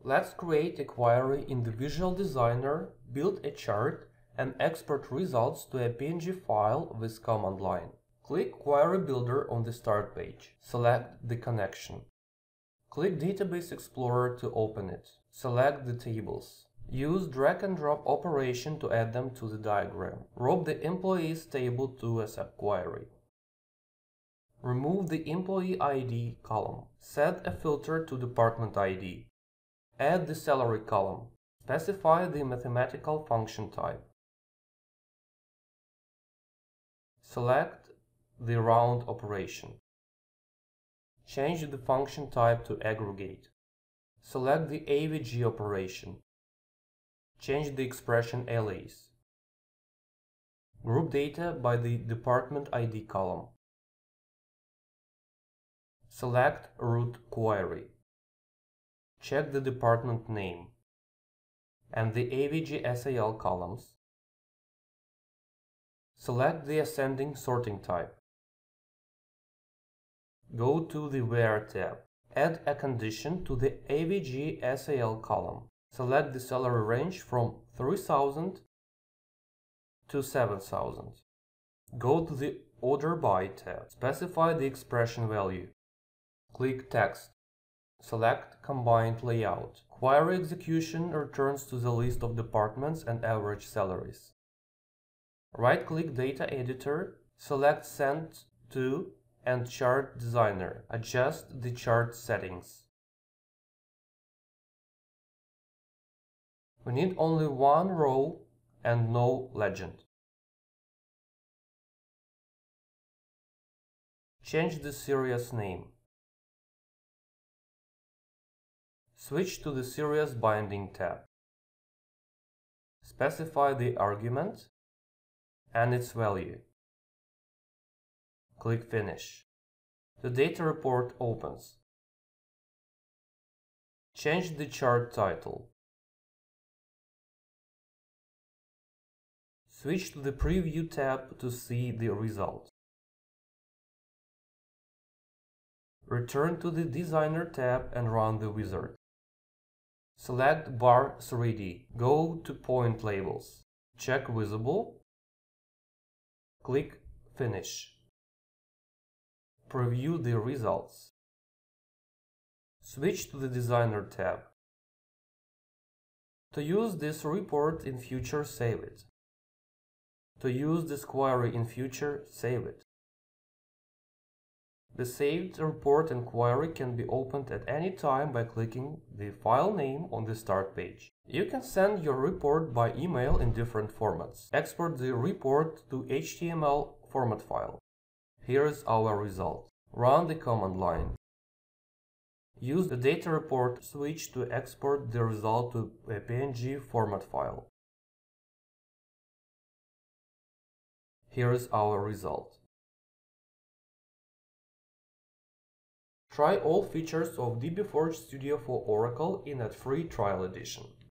Let's create a query in the Visual Designer, build a chart, and export results to a PNG file with command line. Click Query Builder on the Start page. Select the connection. Click Database Explorer to open it. Select the tables. Use drag and drop operation to add them to the diagram. Rope the employees table to a subquery. Remove the employee ID column. Set a filter to department ID. Add the salary column. Specify the mathematical function type. Select the round operation. Change the function type to aggregate. Select the AVG operation. Change the expression alias. Group data by the department ID column. Select root query. Check the department name and the AVG SAL columns. Select the ascending sorting type. Go to the Where tab. Add a condition to the AVG SAL column. Select the salary range from 3,000 to 7,000. Go to the Order By tab. Specify the expression value. Click Text. Select Combined Layout. Query execution returns to the list of departments and average salaries. Right-click Data Editor. Select Send to and Chart Designer. Adjust the chart settings. We need only one row and no legend. Change the series name. Switch to the Series Binding tab. Specify the argument and its value. Click Finish. The data report opens. Change the chart title. Switch to the Preview tab to see the result. Return to the Designer tab and run the wizard. Select Bar 3D. Go to Point Labels. Check Visible. Click Finish. Preview the results. Switch to the Designer tab. To use this report in future, save it. To use this query in future, save it. The saved report and query can be opened at any time by clicking the file name on the Start page. You can send your report by email in different formats. Export the report to HTML format file. Here is our result. Run the command line. Use the data report switch to export the result to a PNG format file. Here is our result. Try all features of dbForge Studio for Oracle in a free trial edition.